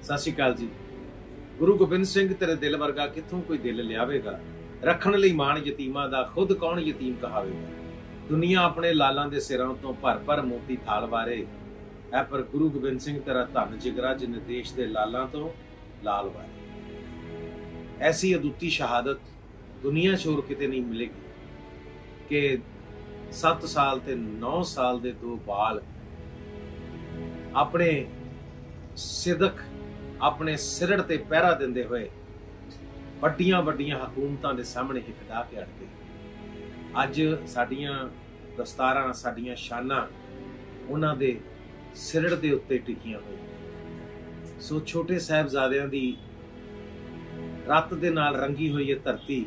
सत श्री अकाल जी। गुरु गोबिंद सिंह तेरे दिल वर्गा कित्थों कोई दिल लियावेगा, रखण लई माण यतीमां दा खुद कौन यतीम कहावेगा। दुनिया अपने लालां दे सिरां तो भर भर मोती थाल वारे है, पर गुरु गोबिंद सिंह तेरा धन जिगरा जिन्हें देश दे लालां तो लाल वारे। ऐसी अदुੱਤੀ शहादत दुनिया चोर किते नहीं मिलेगी कि 7 साल ते 9 साल दे 2 बाल अपने सिदक अपने सिरड़ ते पहरा देंदे हुए वड्डियां वड्डियां हुकूमतां दे सामने हिकदा के अड़ गए। अज साडियां दस्तारां साडियां शानां उन्हां दे सिरड़ दे उत्ते टिकियां होई। सो छोटे साहिबजादियां दी रत दे नाल रंगी हुई ये धरती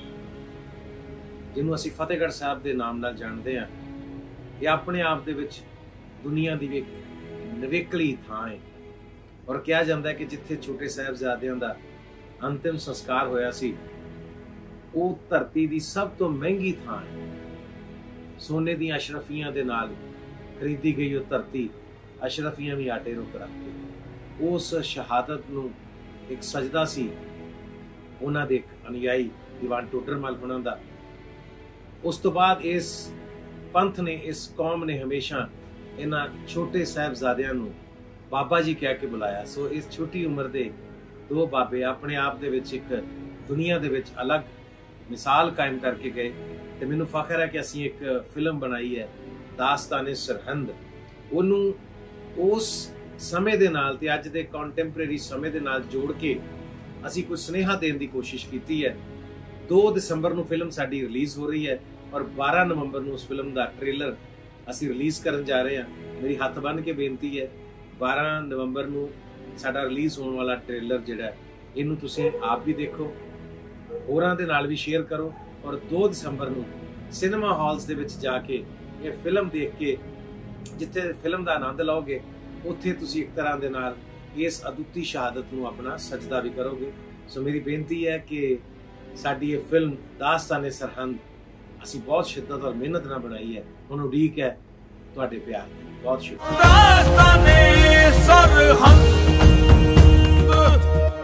जिन्हों असीं फतेहगढ़ साहब के नाम नाल जानते हैं, ये अपने आप दे विच दुनिया की एक नवेकली थां है। और कहा जाता है कि जिथे छोटे साहिबजादियां दा अंतिम संस्कार होया सी वो धरती की सब तो महंगी थां है। सोने दी अशरफियां दे नाल खरीदी गई वो धरती अशरफियां भी आटे रुक रख के उस शहादत नूं एक सजदा सी उन्हां दे अनुयायी दीवान टोडरमल होना दा। उस तो बाद इस पंथ ने इस कौम ने हमेशा इन्हां छोटे साहिबजादियां नूं बाबा जी कह के बुलाया। सो इस छोटी उम्र के 2 बाबे अपने आप दे विच एक दुनिया दे विच अलग मिसाल कायम करके गए। तो मैनूं फखर है कि असीं एक फिल्म बनाई है दास्ताने सरहंद। उन्होंने उस समय दे नाल ते अज दे कॉन्टेंपरेरी समय दे नाल जोड़ के असीं कुछ सुनेहा देने की कोशिश की है। 2 दिसंबर नूं फिल्म साडी रिलीज़ हो रही है और 12 नवंबर नूं उस फिल्म का ट्रेलर असीं रिलीज़ करन जा रहे हैं। मेरी हथ बन के बेनती है 12 नवंबर नूं साडा रिलीज़ होने वाला ट्रेलर जिहड़ा इहनूं तुसीं आप भी देखो, होरां दे नाल भी शेयर करो और 2 दिसंबर नूं सिनेमा हॉल्स दे विच जाके ये फिल्म देख के जिथे फिल्म का आनंद लओगे उत्थे तुसीं एक तरह दे नाल इस अदुੱਤੀ शहादत नूं अपना सजदा भी करोगे। सो मेरी बेनती है कि साडी ये फिल्म दास्ताने सरहंद असीं बहुत शिद्दत और मेहनत नाल बनाई है। हुण उड़ीक है तुहाडे प्यार दी। बहुत शुक्रिया। दास्ताने सरहंद।